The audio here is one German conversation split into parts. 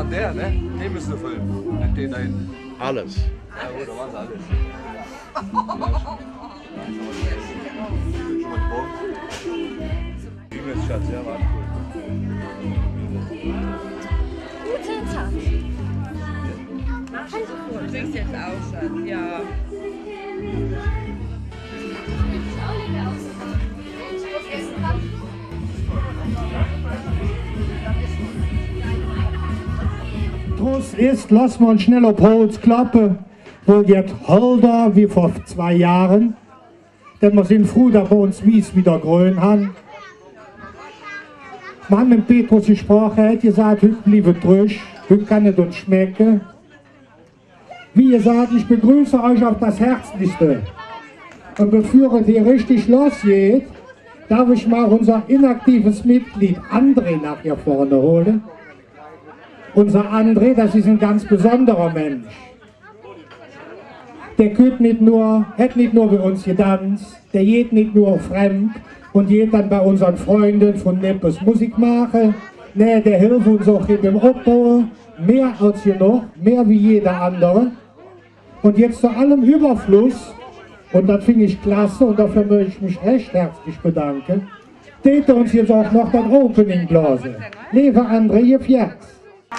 der, ne? Den müssen wir filmen. Den da hinten. Alles. Ja gut, da waren sie alles. Schon mal die Bogen. Übrigens, Schatz, ja, war cool. Guten Tag. Du trinkst jetzt auch schon, ja. Trost ist, lassen wir uns schnell auf Holz klappen, wo jetzt Holder wie vor 2 Jahren, denn wir sind froh, dass wir uns mies wieder grün haben. Wir haben mit Petrus gesprochen, er hat gesagt, heute bleibt durch, heute kann es uns schmecken. Wie gesagt, ich begrüße euch auf das Herzlichste. Und bevor es hier richtig losgeht, darf ich mal unser inaktives Mitglied André nach hier vorne holen. Unser André, das ist ein ganz besonderer Mensch. Der hat nicht nur bei uns getanzt, der geht nicht nur fremd und geht dann bei unseren Freunden von Nippes Musik machen. Nee, der hilft uns auch beim Aufbau, mehr als genug, mehr wie jeder andere. Und jetzt zu allem Überfluss, und das finde ich klasse und dafür möchte ich mich recht herzlich bedanken, täte uns jetzt auch noch das Opening blasen. Liebe André, gib jetzt.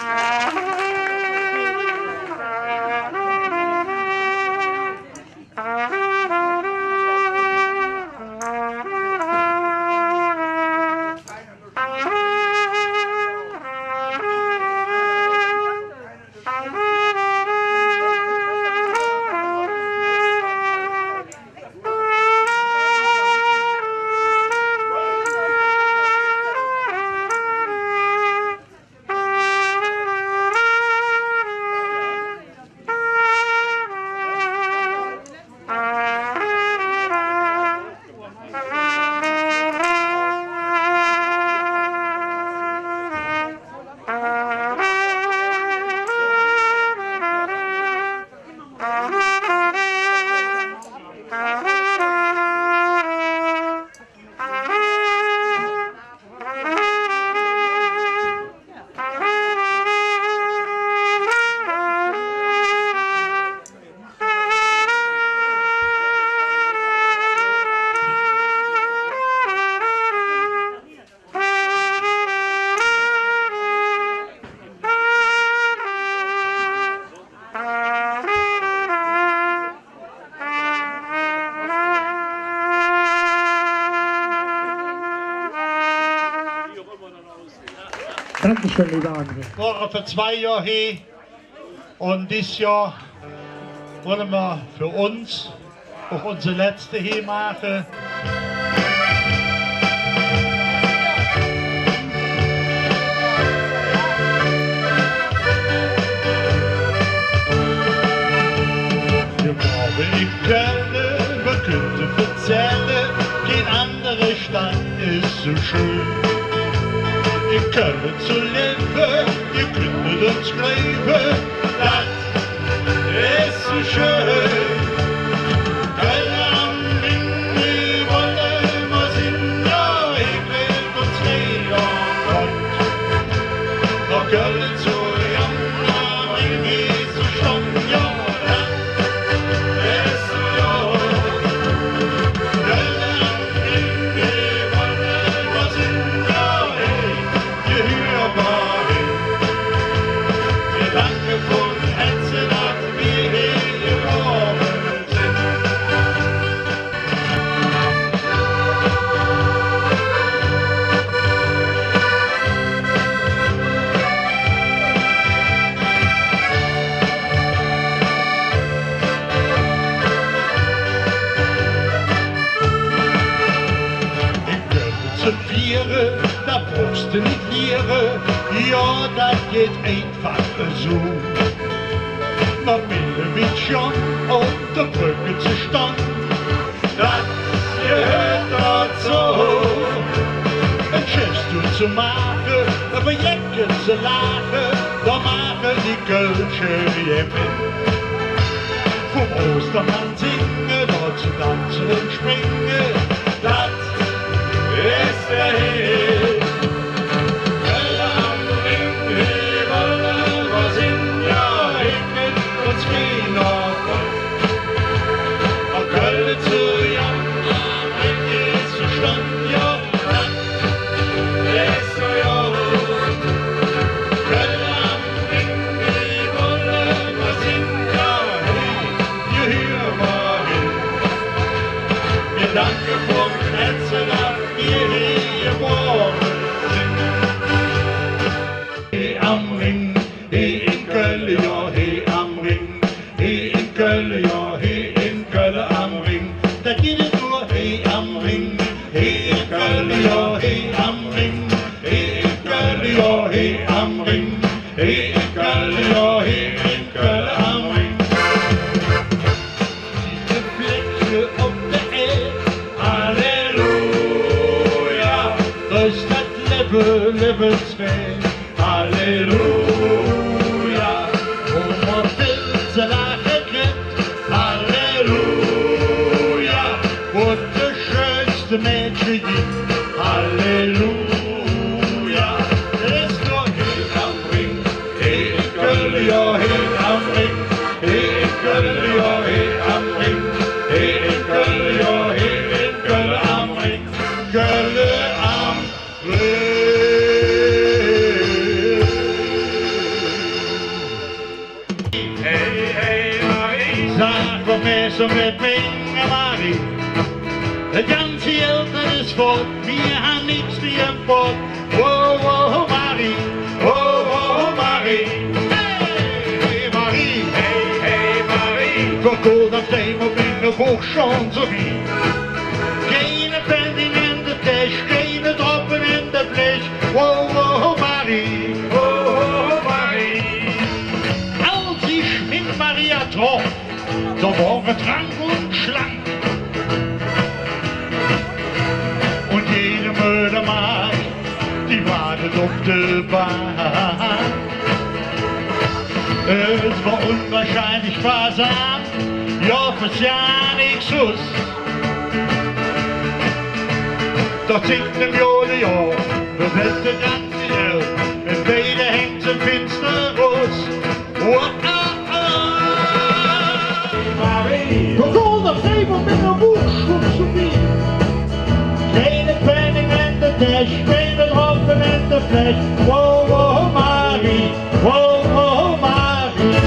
Dankeschön, lieber André. War für 2 Jahre hier und dieses Jahr wollen wir für uns auch unsere letzte hier machen. Wir brauchen die Quelle, wir könnten erzählen, kein anderer Stadt ist so schön. Ihr könnt zu leben, ihr könnt mit uns bleiben, das ist so schön. Köln am Ring, wir wollen was hin, ja, ich will uns wieder kommt. Nach Köln zu Jan, am Ring ist so stumm, ja, das ist so schön. Köln am Ring, wir wollen was hin, ja, wir danken von Herzen, dass wir hier gekommen sind. Ich könnte zu vieren, da brauchst du nicht lehren, ja, das geht einfach so. Na, bitte mit schon auf der Brücke zu stand, das gehört dazu. Ein Schiffst du zu machen, aber Jäcken zu lachen, da machen die Kölsche mit. Vom Ostermann singen, dort zu tanzen und springen, das ist der Hit. Köln am Ring, wir wollen he am Ring, he in Köln, ja, he in Köln am Ring. Diese Fläche auf der Erde, Halleluja, durch das Lebensweg, Halleluja, wo man Pilze lachen kriegt, Halleluja, wo der schönste Mädchen gibt, Halleluja, das ist nur hier am Ring, hier in Köln, ja, hier am Ring, hier in Köln, ja, hier am Ring, hier in Köln, ja, hier in Köln am Ring, Köln am Ring. Sag, wat mensen met mij, Marie. Het ganze Eltern ist fort, wir haben nichts wie ein Pott. Oh, oh, Marie, oh, oh, Marie. Hey, hey, Marie, hey, hey, Marie. Verkocht auf dem op in de Buch schon so wie. Keine Pending in de Tisch, keine Tropfen in de Blech. Oh, oh, Marie, oh, oh, Marie. Als ich mit Maria troff, da war er trank und schlank. Und jede Mördermark, die wartet auf der Bahn. Es war unwahrscheinlich sparsam, ja, fürs Jahr nix Schuss. Doch singt im Jode-Jahr, wir wird der ganze Welt, in beide hängt im Finsterus. Oh, oh, oh. We konden op zeven met een boekschop zo viel. Geen penning en de dash, geen droppen en de flash. Wow, wow, Marie, wow, wow, Marie.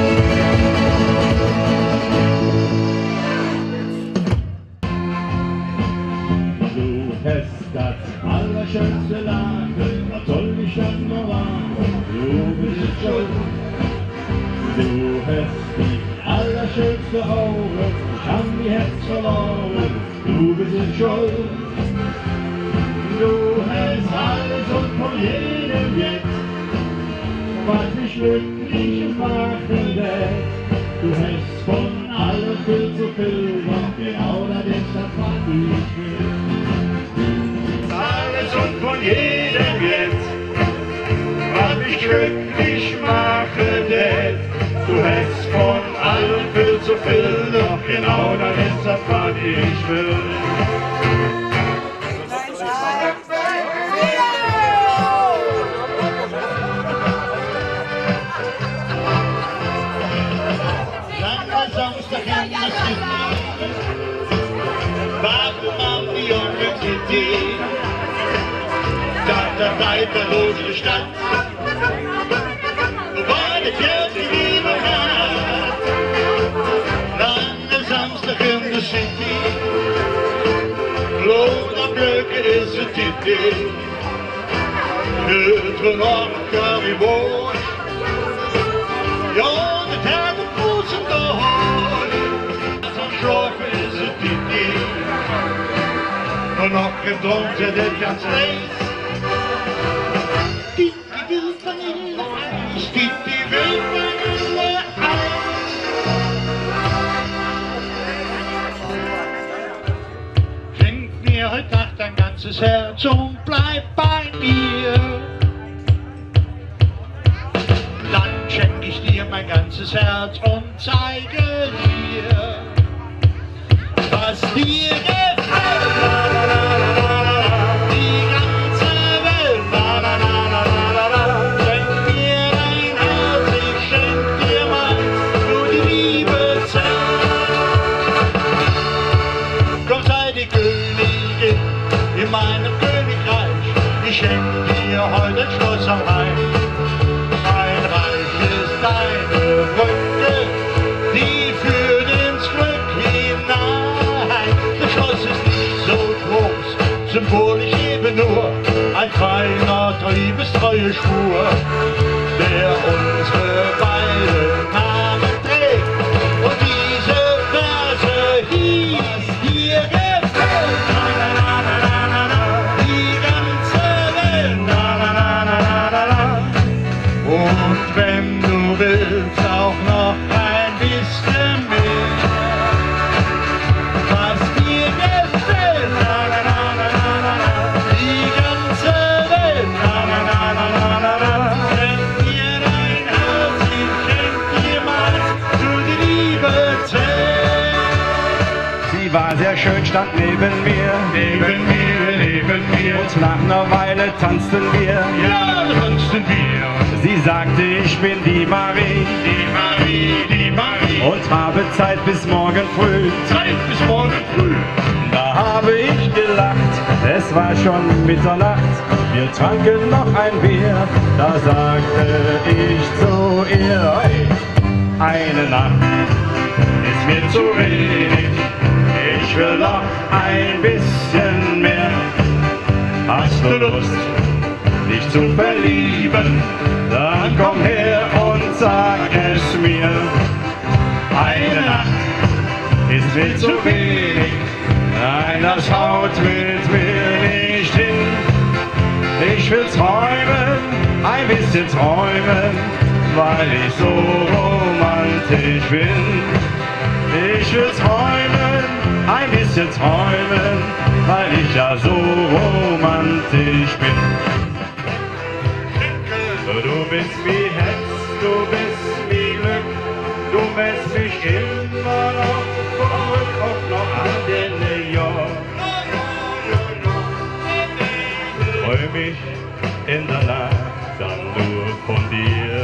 Du hast das allerschönste Lachen, was soll ich dann noch machen? Du bist schuld. Du hast die allerschönste Augen, ich hab die Herz verloren, du bist es schuld. Du hast alles und von jedem jetzt, was mich glücklich machen lässt. Du hast von allem viel zu viel, doch genau das ist das, was ich will. Alles und von jedem jetzt, was mich glücklich machen lässt. Du hast von allem viel zu viel, doch genau das ist das, was ich will. Langer Samstag in der City, warum am New York City, da der weiterlose Stadt, wo war die Kirche Liebe hat. Langer Samstag in der City, Lola Blöcke ist ein Titel, Hütte noch Currywurst, ja, der Tag und Fuß und Dorn, am Schroff ist ein Titel, nur noch getrunken, das ganz rechts. Titi will Vanilleeis, Titi will Vanilleeis. Schenk mir heute Nacht dein ganzes Herz und bleib bei mir. Dann schenk ich dir mein ganzes Herz und zeige dir, was dir gefällt. Die ganze Welt. Schenk mir dein Herz, ich schenk dir meins, nur die Liebe zählt. Komm, sei die Königin in meinem Königreich. Ich schenk dir heute ein Schloss am Rhein. Mein Reich ist deine Brücke, die führt ins Glück hinein. Das Schloss ist nicht so groß, symbolisch eben nur ein feiner Triebestreue Spur, der unsere beiden Namen trägt. Und diese Verse hieß, dir gefällt die ganze Welt. schön stand neben mir. Neben mir, neben mir. Und nach einer Weile tanzten wir. Ja, tanzten wir. Sie sagte, ich bin die Marie. Die Marie, die Marie. Und habe Zeit bis morgen früh. Zeit bis morgen früh. Da habe ich gelacht, es war schon Mitternacht. Wir tranken noch ein Bier, da sagte ich zu ihr, hey, eine Nacht ist mir zu wenig, ich will noch ein bisschen mehr. Hast du Lust, dich zu verlieben, dann komm her und sag es mir. Eine Nacht ist mir zu wenig, nein, das haut mit mir nicht hin. Ich will träumen, ein bisschen träumen, weil ich so romantisch bin. Ich will träumen, ein bisschen träumen, weil ich ja so romantisch bin. Du bist wie Hetz, du bist wie Glück, du lässt mich immer noch zurück, auch noch an den New York. Freu mich in der Nacht dann nur von dir.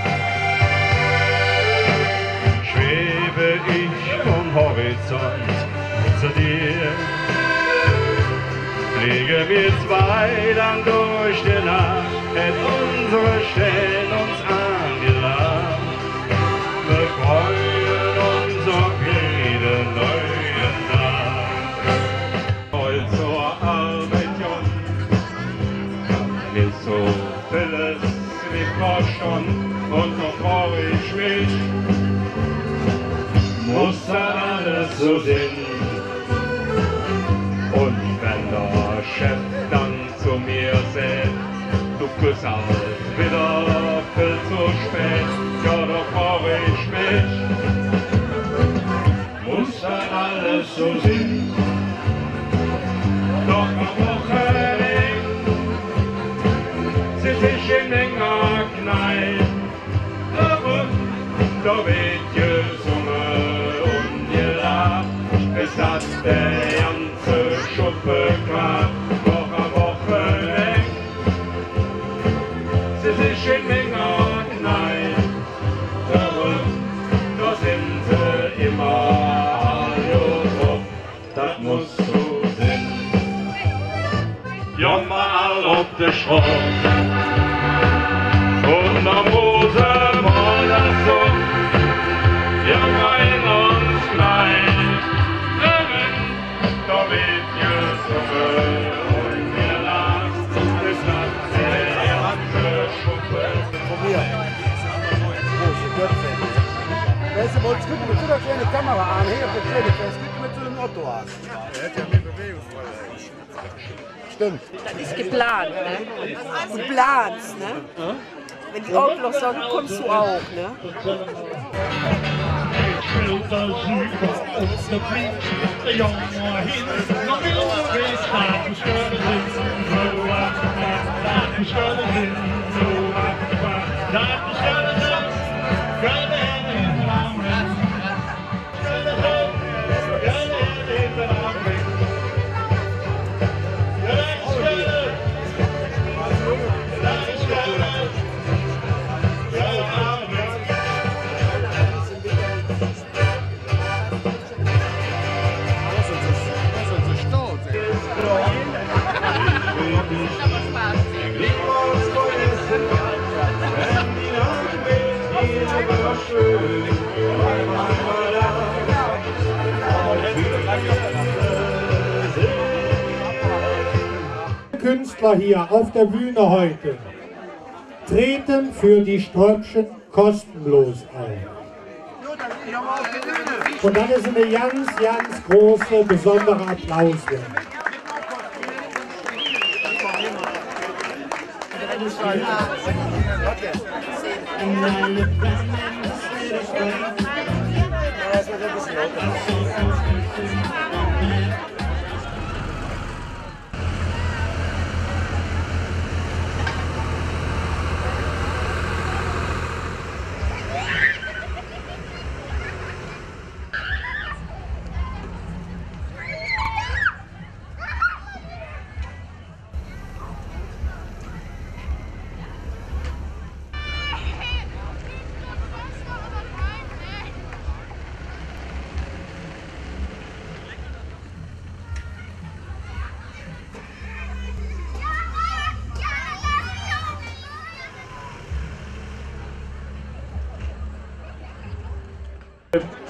Schwebe ich vom Horizont zu dir. Fliege wir zwei dann durch die Nacht, hätt unsere Stellen uns angelacht. Wir freuen uns auf jeden neuen Tag. Heut zur Arbeit, John, mir so vieles wie schon und doch freu ich mich, muss dann alles so sind. Und wenn der Chef dann zu mir sagt, du bist halt wieder viel zu spät, ja doch freu ich mich, muss dann alles so sein. Doch am Wochenende sitz ich in enger Kneipe, da wird gesungen und gelacht, bis das der ganze Schuppe klappt. Doch am Wochenende sitz ich in enger Kneipe, da sind sie immer alle drauf, das muss so sein. Ja, mal auf der Schrott und am Rosenmoll das so, ja, mein uns klein, da wird gesungen und wir lacht, bis das der ganze Schuppe. Weißt du, wolltest gucken mit so einer kleinen Kamera an, hier auf der Kleine, das gucken mit so einem Auto an. Er hat ja mit Bewegungsfreiheit. Stimmt. Das ist geplant, ne? Du planst, ne? Wenn die Autos sagen, kommst du auch, ne? Künstler hier auf der Bühne heute treten für die Sträubchen kostenlos auf. Und das ist eine ganz, ganz große, besondere Applaus wert.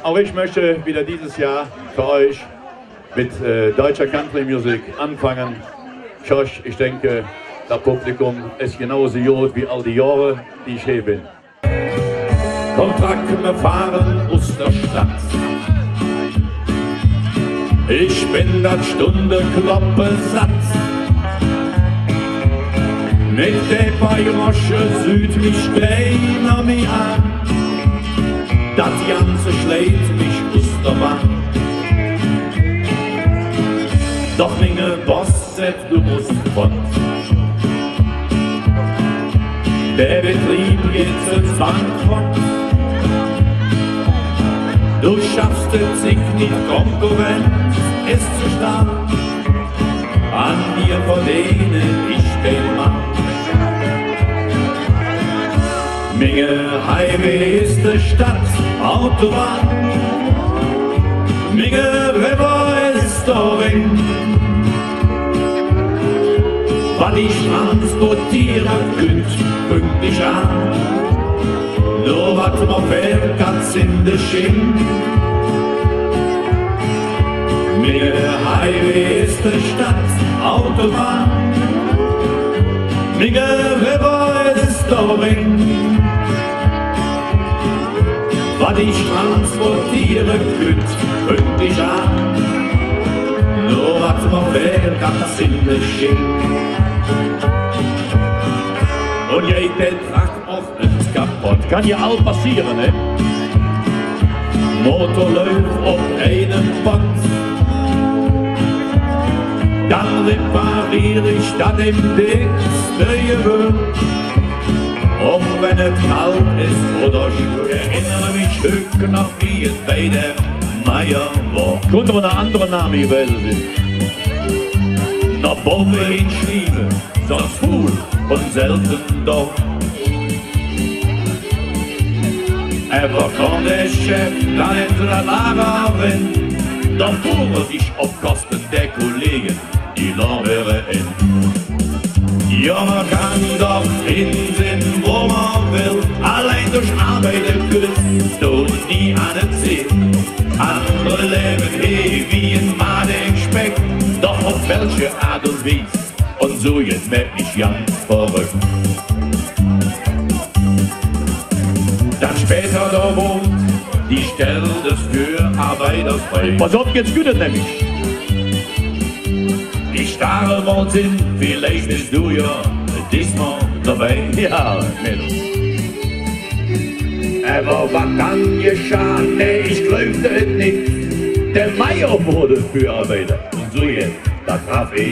auch ich möchte wieder dieses Jahr für euch mit deutscher Country Music anfangen. Ich denke, das Publikum ist genauso gut wie all die Jahre, die ich hier bin. Kommt, wir fahren aus der Stadt. Ich bin das Stunde Kloppe satt. Mit der Bayerische Süd mich stehen mich an. Das Ganze schlägt mich aus der Bahn. Doch meine Boss sagt, du musst fort. Der Betrieb geht ins Bankrott. Du schaffst es sich nicht, Konkurrenz ist zu stark. An mir verlehne ich den Mann. Menge Highway ist die Stadt, Autobahn. Menge River ist der Ring. Was ich transportiere, kommt pünktlich an. Nur was mir fehlt, ganz in der Schien. Menge Highway ist die Stadt, Autobahn. Menge River ist der Ring. Was ich transportiere, kommt pünktlich an. Nur was mir fehlt, ganz in der Schien. Und jeder Tag oft ist kaputt, kann ja all passieren, ne? Motor läuft auf einem Band. Dann repariere ich das im nächsten Gewöhn. Auch wenn es kalt ist oder schwül, erinnere mich höchst noch wie es bei der Meier war. Könnte man einen anderen Namen gewesen sein. Noch Bombe in Schliebe, sonst Fuhl und selten doch. Aber kommt der Chef, dann in der Lagerin, doch fuhr ich auf Kosten der Kollegen die Lorbeere in. Ja, man kann doch hinsehen, wo man will, allein durch Arbeit küsst und nie an den Ziel. Andere leben hier wie ein Madenspeck, doch auf welche Art und Weise, und so jetzt merk ich ganz verrückt. Dann später da wohnt die Stelle des für Arbeitersfrei. Pass auf, jetzt gut nämlich. Die starre Wort sind, vielleicht bist du ja diesmal dabei. Ja, Mädels. Aber was dann geschah, nee, ich glaubte es nicht. Der Meier wurde für Arbeiter. Und so jetzt, das traf ich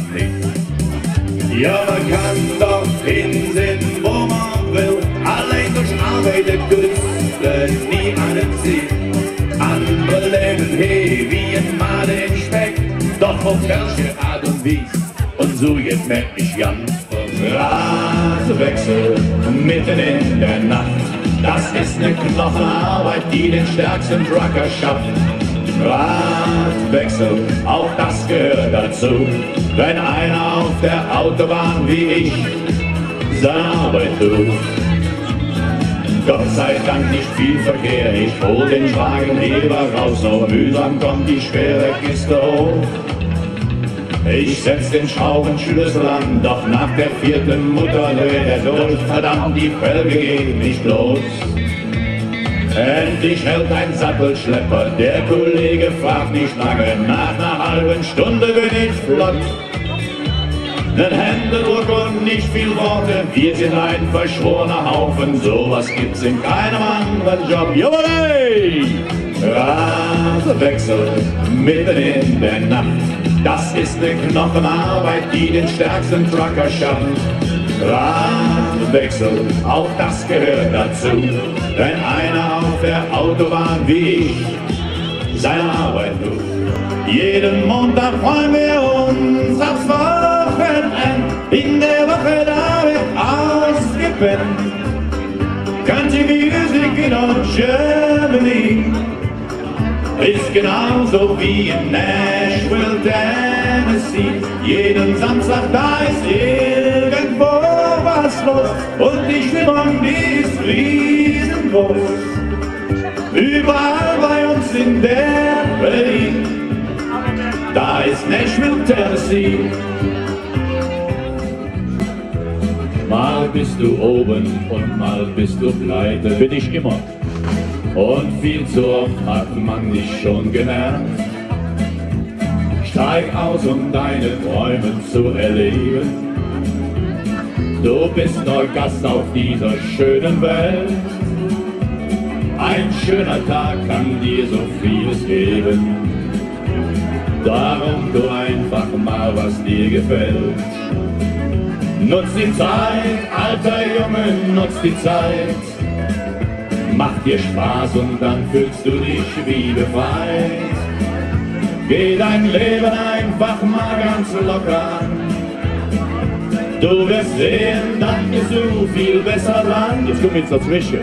nicht. Ja, man kann doch hinsehen, wo man will. Allein durch Arbeit Künste nie an den Ziel. Andere leben hier wie ein Madenspeck, doch auf welche Art und Weise. Und so jetzt merk ich ganz Straßenwechsel mitten in der Nacht. Das ist eine Knochenarbeit, die den stärksten Trucker schafft. Radwechsel, auch das gehört dazu. Wenn einer auf der Autobahn wie ich seine Arbeit tut. Gott sei Dank nicht viel Verkehr, ich hol den Wagenheber raus, so mühsam kommt die schwere Kiste hoch. Ich setz den Schraubenschlüssel an, doch nach der vierten Mutter löst er durch. Verdammt, die Felge geht nicht los. Endlich hält ein Sattelschlepper, der Kollege fragt nicht lange, nach einer halben Stunde bin ich flott. Nen Händedruck und nicht viel Worte, wir sind ein verschworener Haufen, sowas gibt's in keinem anderen Job. Jawohl! Radwechsel mitten in der Nacht, das ist eine Knochenarbeit, die den stärksten Trucker schafft. Radwechsel, auch das gehört dazu, wenn einer auf der Autobahn wie ich seine Arbeit tut. Jeden Montag freuen wir uns aufs Wochenende, in der Woche da wird ausgepennt. Country Music in old Germany ist genauso wie in Nashville, Tennessee. Jeden Samstag da ist irgendwo was los und die Stimmung, die ist riesengroß. Überall bei uns sie. Mal bist du oben und mal bist du pleite, bin ich immer. Und viel zu oft hat man dich schon genervt. Steig aus, um deine Träume zu erleben. Du bist nur Gast auf dieser schönen Welt. Ein schöner Tag kann dir so vieles geben. Darum tu einfach mal, was dir gefällt. Nutz die Zeit, alter Junge, nutz die Zeit. Macht dir Spaß und dann fühlst du dich wie befreit. Geh dein Leben einfach mal ganz locker an. Du wirst sehen, dann bist du viel besser dran. Jetzt komm jetzt dazwischen.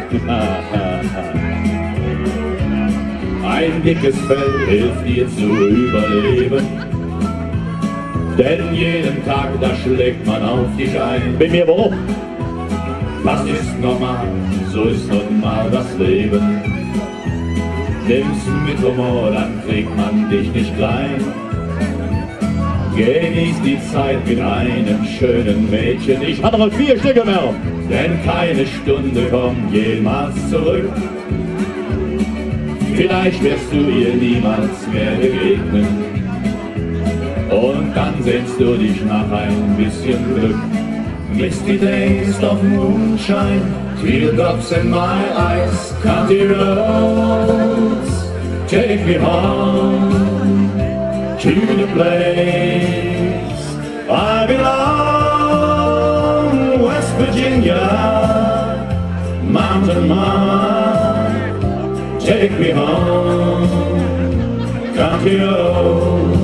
Ein dickes Fell hilft dir zu überleben. Denn jeden Tag, da schlägt man auf dich ein. Bei mir warum? Das ist normal, so ist nun mal das Leben. Nimm's mit Humor, dann kriegt man dich nicht klein. Genieß die Zeit mit einem schönen Mädchen. Ich hatte noch 4 Stücke mehr. Denn keine Stunde kommt jemals zurück. Vielleicht wirst du ihr niemals mehr begegnen. Und dann sehnst du dich nach ein bisschen Glück. Misty days of moonshine, teardrops in my eyes, country roads, take me home to the place I belong, West Virginia, mountain mama, take me home, country roads.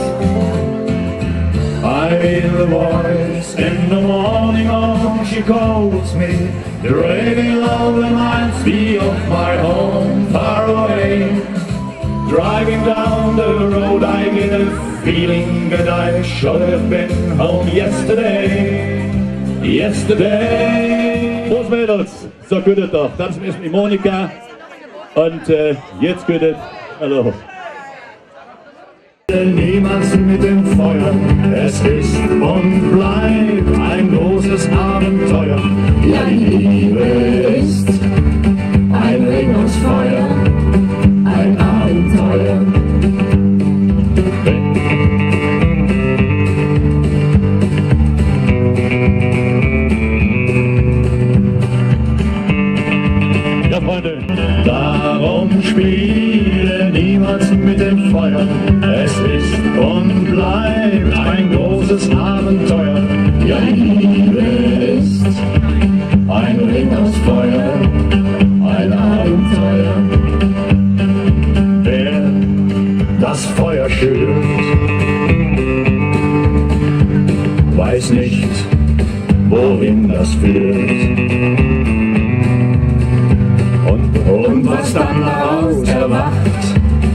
I hear the voice in the morning, oh, she calls me. The raving love reminds me of my home far away. Driving down the road, I get a feeling that I should have been home yesterday. Yesterday. Prost Mädels, so gut es doch. Das ist mit Monika. Und jetzt gut es. Hallo. Niemals mit dem Feuer, es ist und bleibt ein großes Abenteuer. Ja, die Liebe ist ein Ring aus Feuer, ein Abenteuer. Ja, Freunde. Darum spiele niemals mit dem Feuer. Es ist und bleibt ein großes Abenteuer. Ja, die Liebe ist ein Ring aus Feuer, ein Abenteuer. Wer das Feuer schürt, weiß nicht, wohin das führt. Und was dann daraus erwacht,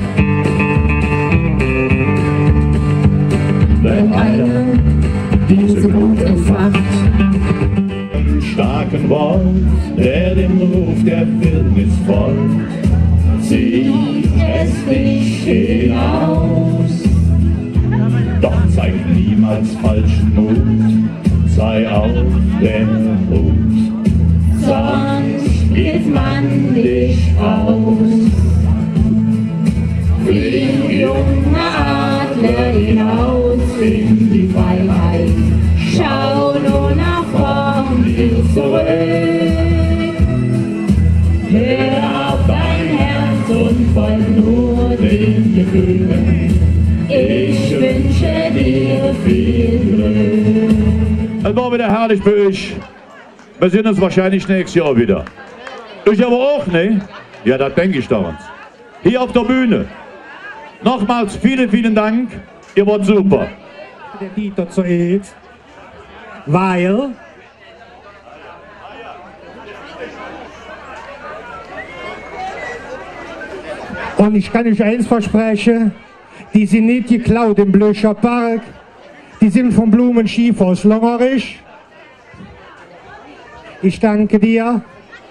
wenn einer diese Glut entfacht. Einen starken Wort, der dem Ruf der Wildnis folgt, zieht es dich hinaus. Doch zeig niemals falschen Mut, sei auf der Hut, sonst geht man dich aus. Flieg, junger Adler, hinaus in die Freiheit. Schau nur nach vorn, nie zurück. Hör auf dein Herz und folg nur den Gefühlen. Ich wünsche dir viel Glück. Es war wieder herrlich für euch. Wir sehen uns wahrscheinlich nächstes Jahr wieder. Ich aber auch, ne? Ja, das denke ich daran. Hier auf der Bühne. Nochmals vielen, vielen Dank. Ihr wart super. Der Dieter zuerst, weil und ich kann euch eins versprechen, die sind nicht geklaut im Blöcher Park, die sind vom Blumenschief aus Longerisch. Ich danke dir,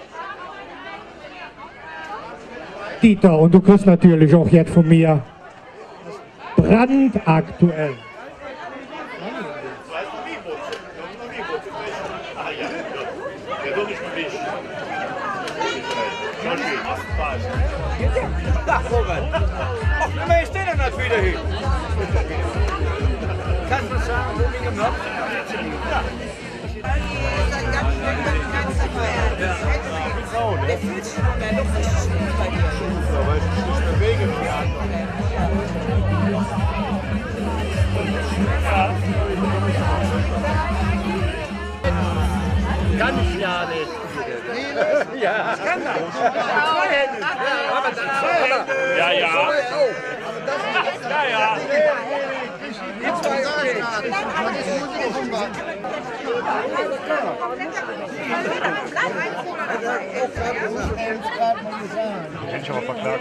Dieter, und du kriegst natürlich auch jetzt von mir brandaktuell Der soll nicht mit dich. Ja, Robert. Ach, wie ist der denn jetzt wieder hin? Kannst du sagen, wo wir gemacht haben? Ja. Der fühlt sich in der Luft richtig gut bei dir. Weil ich mich nicht bewege wie die anderen. Kann ich ja nicht. Ja, ich kann das. Aber dann zwei Hände. Ja, ja. Ja, ja. Die zwei Seiten. Das ist Musik vom Band. Hätte ich aber verklagt.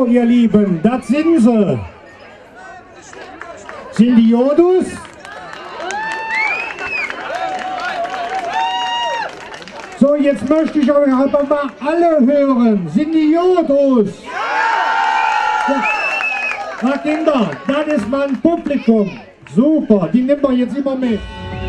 ihr Lieben, das sind sie. Sind die Jodus? So, jetzt möchte ich euch aber mal alle hören. Sind die Jodus? Ja. Na Kinder, das ist mein Publikum. Super, die nehmen wir jetzt immer mit.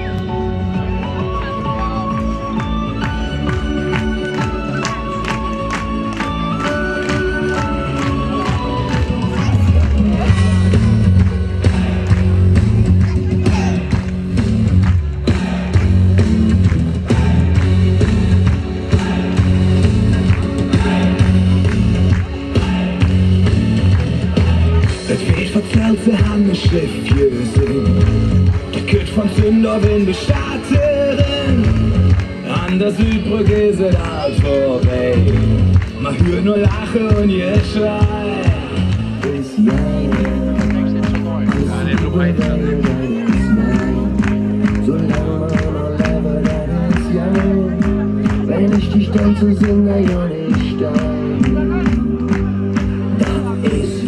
Sie haben eine Schriftjösin, der Kütt von Sünder in der Staaterin. An der Südbrücke ist es alt vorbei. Man hört nur Lachen und ihr Schrei. Bis wenn ich dich dann zu singe, ja nicht stein. Das ist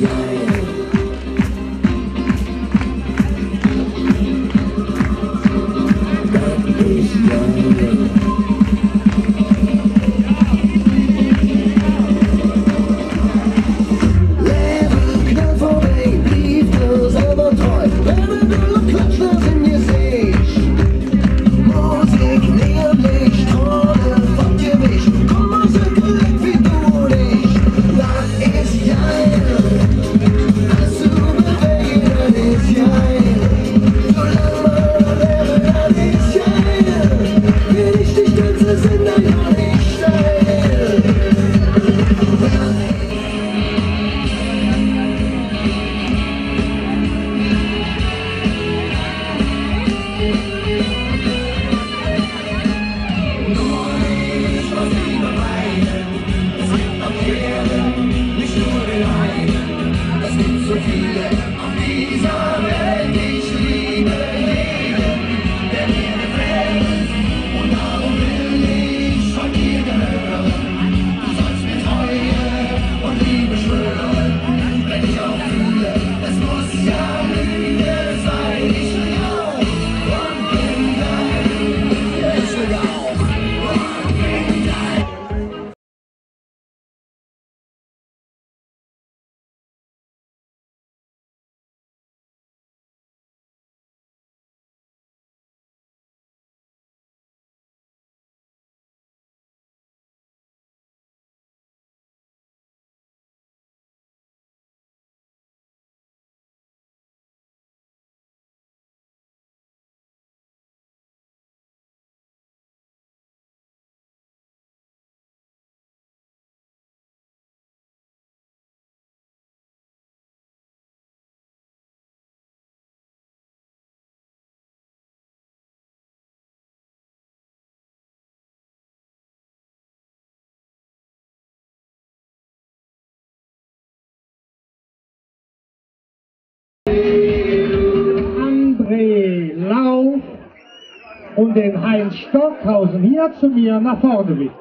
und den Heinz Stockhausen hier zu mir nach vorne mit.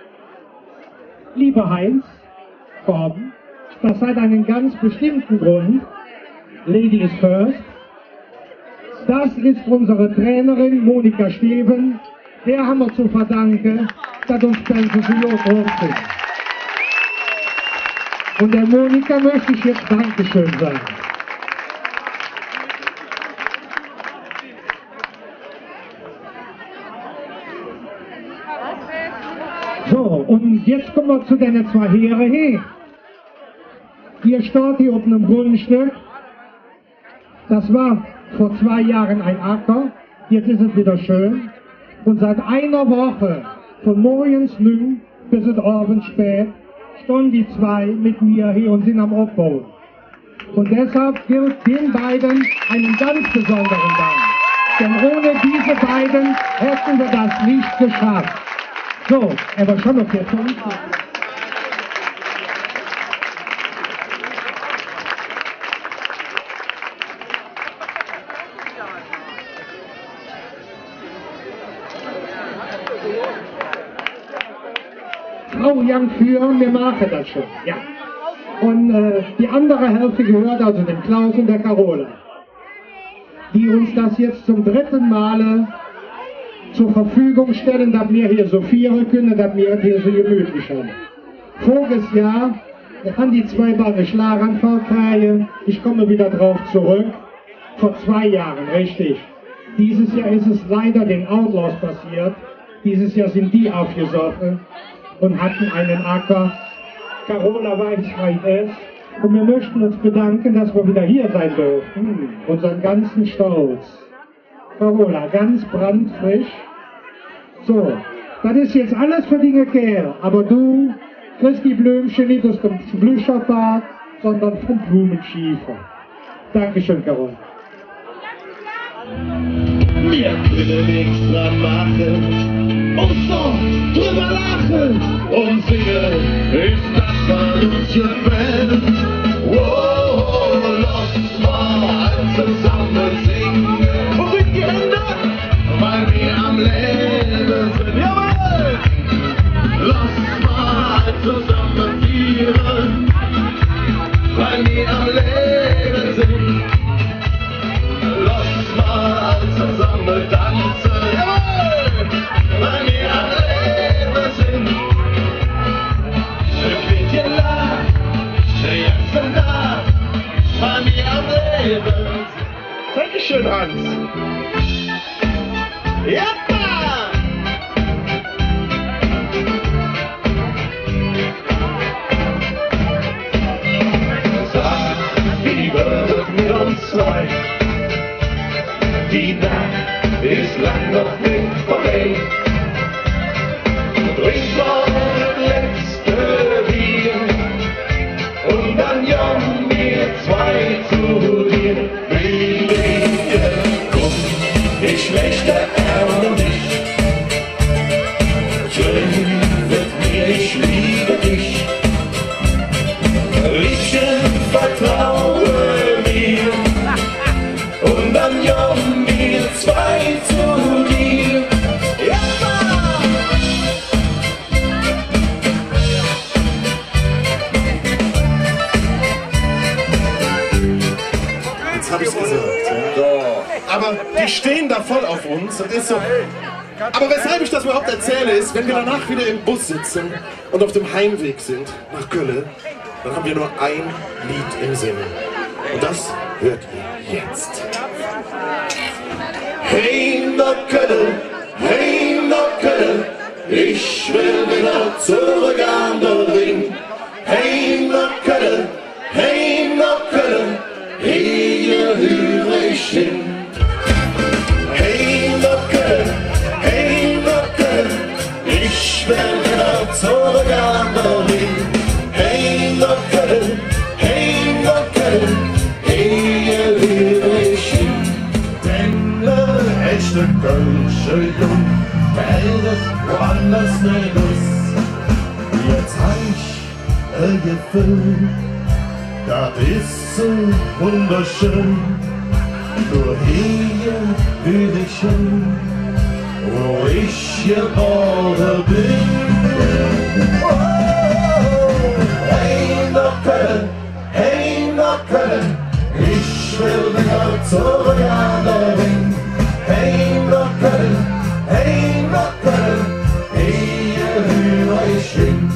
Lieber Heinz, komm, das hat einen ganz bestimmten Grund. Ladies first. Das ist unsere Trainerin Monika Steven. Der haben wir zu verdanken, dass uns Spencer Pilot sind. Und der Monika möchte ich jetzt Dankeschön sagen. So, und jetzt kommen wir zu den zwei Herren hier. Ihr steht hier auf einem Grundstück. Das war vor 2 Jahren ein Acker. Jetzt ist es wieder schön. Und seit einer Woche, von morgens 9 bis abends spät, stehen die zwei mit mir hier und sind am Aufbau. Und deshalb gilt den beiden einen ganz besonderen Dank. Denn ohne diese beiden hätten wir das nicht geschafft. So, aber schon noch jetzt. Frau Young führen, wir machen das schon. Ja. Und die andere Hälfte gehört also dem Klaus und der Carola, die uns das jetzt zum 3. Male zur Verfügung stellen, dass wir hier so feiern können, dass wir es hier so gemütlich haben. Voriges Jahr haben die 2 Mal einen Schlaganfall kriegen. Ich komme wieder drauf zurück. Vor 2 Jahren, richtig. Dieses Jahr ist es leider den Outlaws passiert. Dieses Jahr sind die aufgesoffen und hatten einen Acker. Carola weiß es. Und wir möchten uns bedanken, dass wir wieder hier sein dürfen. Unseren ganzen Stolz. Carola, ganz brandfrisch. So, das ist jetzt alles für die Kerl. Aber du kriegst die Blümchen nicht aus dem Blücherpark, sondern vom Blumenschiefer. Dankeschön, Carola. Wir können nichts dran machen, uns doch drüber lachen und singen, ist das, was uns gefällt. Oh, lass mal zusammen singen und mit die Hände, weil wir am Leben sind. Jawohl! Lass mal zusammen feiern, weil wir am Leben sind. Lass mal zusammen tanzen, jawohl, weil wir am Leben sind. Ein bisschen lachen, jetzt nach, weil wir am Leben sind. Dankeschön, Hans. Jappa! Sag, wie wird es mit uns zwei? Die Nacht ist lang noch nicht vorbei. Trink mal das letzte Bier und dann jagen wir 2 zu dir. Willige, komm, ich möchte ärgern dich. Schön wird mir, ich liebe dich. Liebchen, vertraue mir und dann jagen wir 2 zu dir. Ja! Jetzt hab ich's gesagt. Ja. Aber die stehen da voll auf uns. Das ist so. Aber weshalb ich das überhaupt erzähle, ist, wenn wir danach wieder im Bus sitzen und auf dem Heimweg sind nach Köln, dann haben wir nur ein Lied im Sinn. Und das hört ihr jetzt. Hey nach Köln, ich will wieder zurück an den Ring. Hey nach Köln, hier höre ich hin. Hey nach Köln, ich will wieder zurück an den Ring. Hey nach Köln, hier höre ich hin. Denn der echte Kölsche Jung meldet woanders nicht aus. Jetzt hab ich Gefühl, das ist so wunderschön. Nur hier will ich hin, wo ich geboren bin. Oh, hey nach Köln, ich will wieder zurück an den Ring. Hey nach Köln, hier höre ich hin.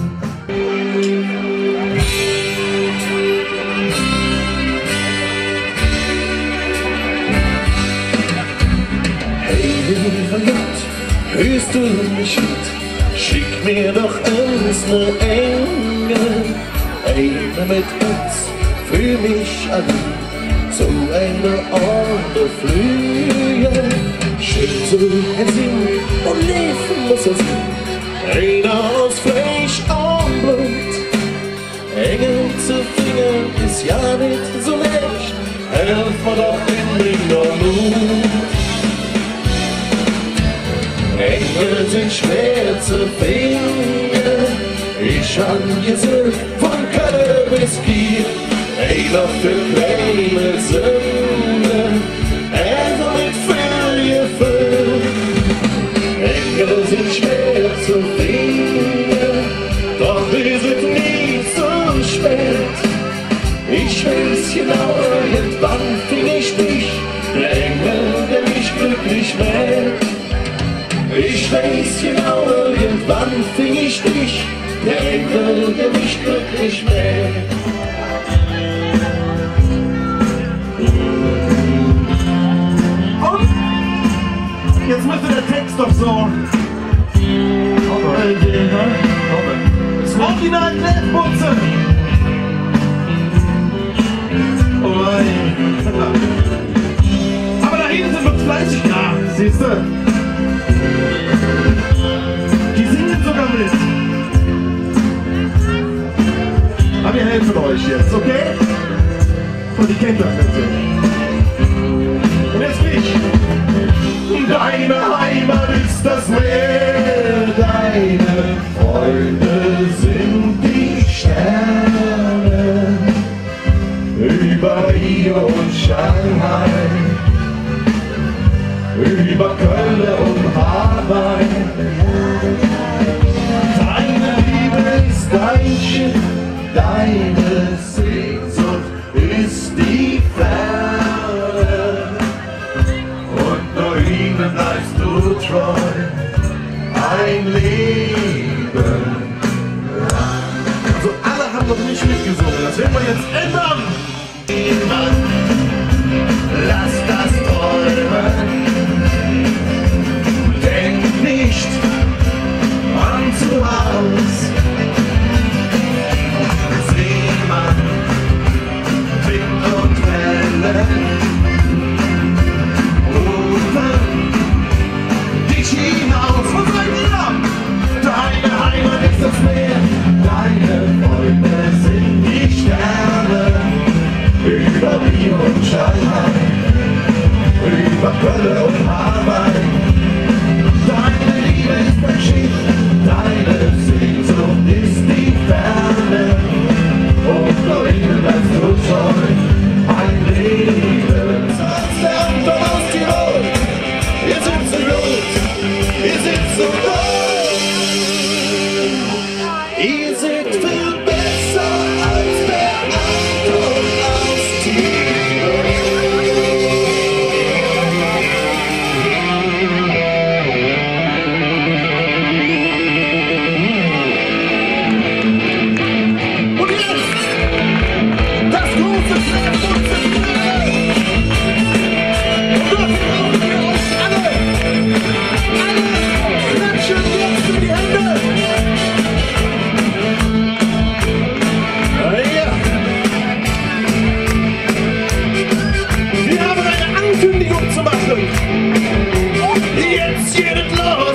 Hörst du mich mit? Schick mir doch eins ne Engel, eine mit uns für mich allein, zu einer Art Flügel. Schüttel ein Sinn und leben muss es sein, einer aus Fleisch und Blut. Engel zu finden ist ja nicht so leicht, helf mir doch in mir Mut. Engel sind schwer zu finden, ich hab gesehen von Köln bis Kiel, einer für kleine Sünden, also mit viel Gefühl. Engel sind schwer zu finden, doch ist es nie so spät. weiß genau, irgendwann fing ich dich, der Engel, der mich glücklich macht. Ich weiß genau, irgendwann fing ich dich, der Engel, der mich glücklich macht. Und jetzt müsste der Text doch so gehen, ne? Das Original Kläffputze! Aber da hinten wird fleißig nach, siehst du? Die singen sogar mit. Aber wir helfen euch jetzt, okay? Und die kennt das natürlich. Und jetzt ich. Deine Heimat ist das Meer, deine Freunde sind die Sterne. Über Rio und Shanghai, über Köln und Hawaii. Deine Liebe ist dein Schiff, deine Sehnsucht ist die Ferne. Und nur ihnen bleibst du treu, ein Leben lang. Also alle haben noch nicht mitgesungen, das werden wir jetzt ändern. Lass das träumen, denk nicht an zu Haus. Seemann, Wind und Wellen, rufen dich hinaus. Was seid ihr? Deine Heimat ist das Meer, deine Freunde sind die Sterne. Über Rio und Shanghai, über Köln und Hawaii. Deine Liebe ist ein Schiff, deine Sehnsucht ist die Ferne. Und nur ihnen bleibst du treu, ein Leben. Amsterdam aus Tirol, ihr sitzt so gut, ihr sitzt so gut. Ihr seid viel besser als der Anton aus Tirol. Und jetzt das große Kläffputze-Finale. Und dafür brauchen wir euch alle. Alle klatschen jetzt in die Hände. Ja. Wir haben eine Ankündigung zu machen. Jetzt geht es los.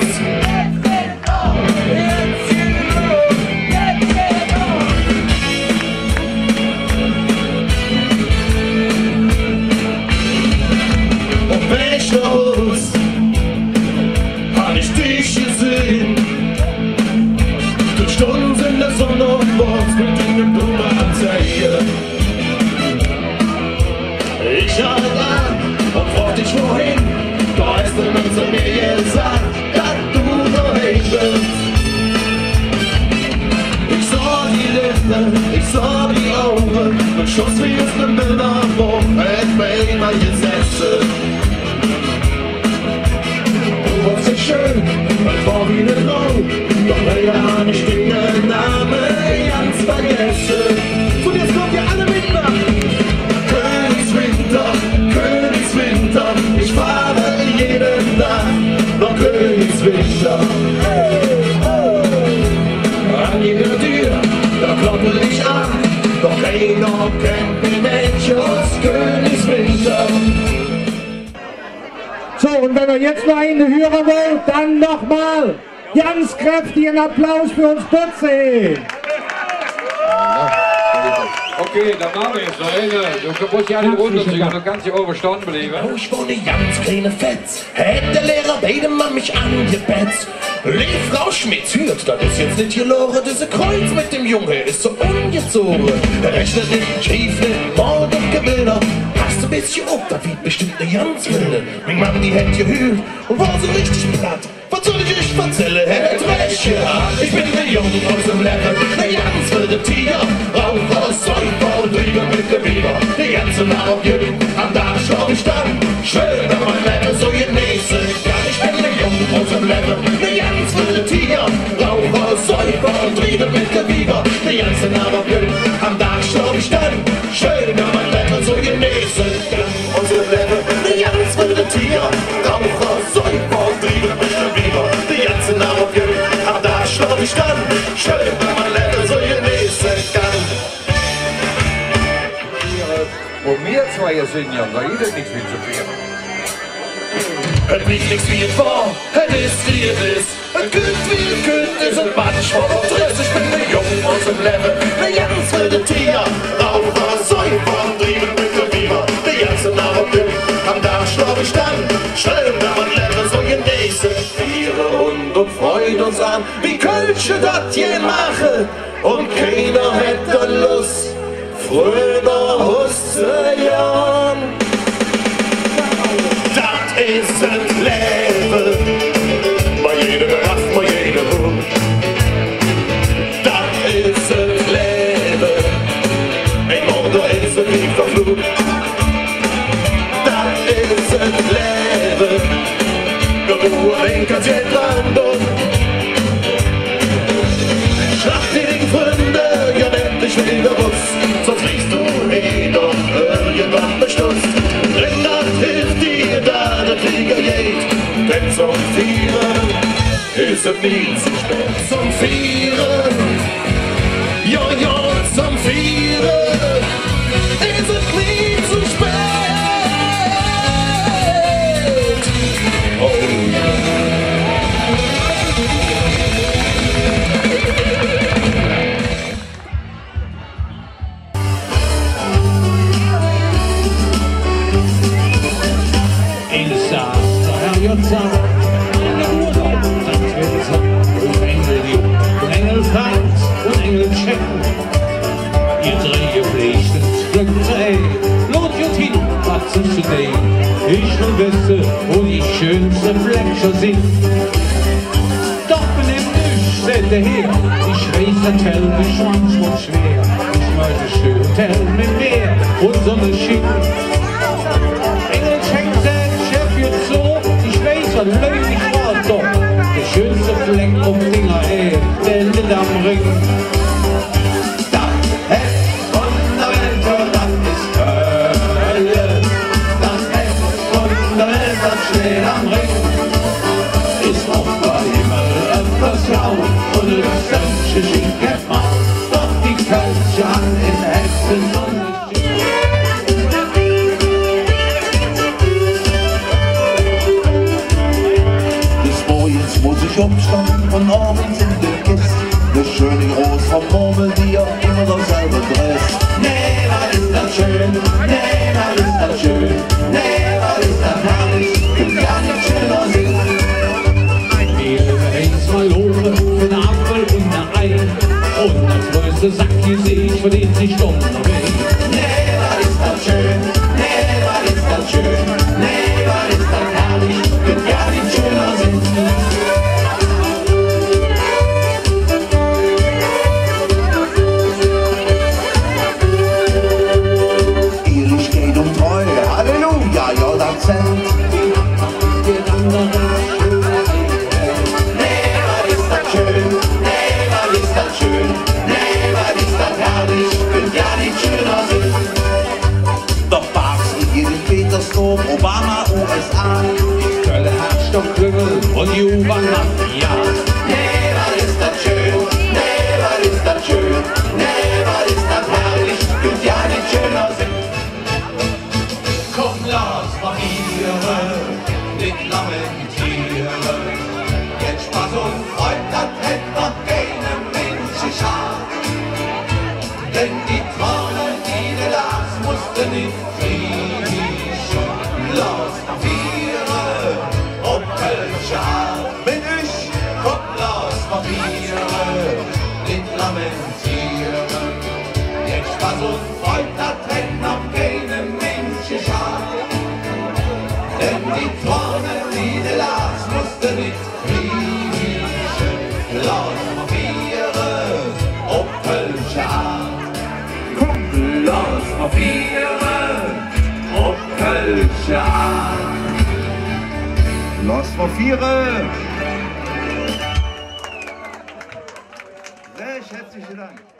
Jetzt geht es los. Jetzt geht es los. Und wenn ich los, hab ich dich gesehen. Durch Stunden in der Sonne und morgens mit dem dummen Zeichen. Ich halte an und frag dich wohin. Da hast du mir zu mir gesagt, dass du daheim bist. Ich sah die Lippen, ich sah die Augen, ein Schuss wie aus einem Bilderbuch, hat mir immer gesessen. Du warst so schön, es war wie eine Traum, doch leider hab ich den Namen ganz vergessen. Und jetzt kommt ihr alle mit nach Königswinter, Königswinter, ich fahre jeden Tag nach Königswinter. An jeder Tür, da klopfe ich an, doch keiner kennt den Mensch aus Königswinter. So, und wenn ihr jetzt noch eine hören wollt, dann nochmal ganz kräftigen Applaus für uns Putze. Okay, dann machen wir jetzt noch eine. Du musst ja nicht runterziehen, du kannst hier oben stehen bleiben. Oh, ich wohne ganz kleine Fetz, hätte der Lehrer Beidemann mich angebetzt. Lief Frau Schmitz, hört, das ist jetzt nicht geloren, diese Kreuz mit dem Junge ist so ungezogen. Er rechnet nicht, schrieb nicht, Mord und Gebilder. Hast du ein bisschen auf, da wird bestimmt eine ganz wilde. Mein Mann, die hätte gehüllt und war so richtig platt. Was soll ich euch erzählen, hätte recht gehabt. Ich bin der Junge aus dem Lehrer, der ganz wilde Tiger. Rauf aus Zeug und Liebe mit dem Biber. die ganze Nacht auf Jürgen, am Tag schau ich dann. Schön, wenn man Leben so genieße. Ja, ich bin der Jung aus dem Leben, der ganz wilde Tiger. Raucher, Säufer und Triebe mit Gewieber. Die ganze Nacht auf Jürgen, am Tag schau ich dann. Schön, wenn man Leben so genieße. Ja, aus dem Leben, der ganz wilde Tiger. Raucher, Säufer und Triebe mit Gewieber. Die ganze Nacht auf Jürgen, am Tag schau ich dann. Schön, wenn man Leben so genieße kann. Und wir zwei sind ja, da jeder nichts mit zu viel. Het liegt nichts wie es war, het ist wie es ist. Het kühlt wie es kühlt, ist es manchmal trist. Ich bin der Jung aus dem Leben, der ganz wilde Tiger. Raucher, Säufer und Trieben mit der Biber. Die ganze Nacht auf Jürgen, am Tag schlaf ich dann. Schön, wenn man Leben so genieße. Viere und freuen uns an, wie Kölsche dat je mache. Und keiner hätte Lust. Früher Hussejan, das ist das Leben, bei jeder Rast, bei jeder Hund. Das ist das Leben, ein Mord ist ein Krieg verflucht. Das ist das Leben, nur ein kannst jetzt dran und schlacht dir die Freunde, ja endlich wieder Bus. Sonst liegst du eh doch irgendwann bestutzt. Denn das hilft dir, da der Krieger geht. Denn zum Vieren ist es nie zu spät. Zum Vieren, ja, ja, zum Vieren ist es nie zu spät. Oh, und Engel checken. Ihr drei Pflichten drückt ey, lohnt ihr hin, was zu stehen. Ich will wissen, wo die schönste Fleckscher sind. Doch benimmt dich, seht ihr her, ich weiß, der Tell ist manchmal schwer. Ich möchte schön Tell mit Meer und Sonne schicken. Engel schenkt der Chef jetzt so, ich weiß, er löhnt nicht war doch. Der schönste Fleck um Dinger, ey, der Lind am Ring. das Heft von der Welt, das ist Hölle. Das Heft von der Welt, das steht am Ring. Ist auch bei Himmel etwas grau und das Sämtliche schickt Mann. Doch die Kölsche an in Hessen und muss ich umstanden und abends in der Kiste. Der schöne Groß vom Murmeltier, immer dasselbe Dress. Nee, was ist das schön, nee, was ist das schön, nee, was ist das herrlich, kann gar nicht schöner sein. Mir eins mal Lore für den Apfel und ein Ei. Und als größte Sackje seh ich, von dem sich dumm weg. Nee, was ist das schön, nee, was ist das schön, nee, was ist das herrlich, kann gar nicht schöner sein. Obama, USA, Kölle herrscht doch Klüngel und die U-Bahn macht ja. Nee, was ist das schön, nee, was ist das schön, nee, was ist das herrlich, könnte ja nicht schöner sein. Komm, lass mal hier, nicht lamentieren, jetzt Spaß und Freude, das hätt noch keine Menschen schad. Denn die Träume, die du las, musste nicht fliehen. Lass mal vieren, und Kölsche Art bin ich. Komm, lass mal vieren, nicht lamentieren. Jetzt Spaß und Freude, das hätt noch keine Menschen schad. Denn die Träume, die du las, musste nicht kriechen. Lass mal vieren, und Kölsche Art. Komm, lass mal vieren. Gesellschaft. Los vor Viere! Recht herzlichen Dank.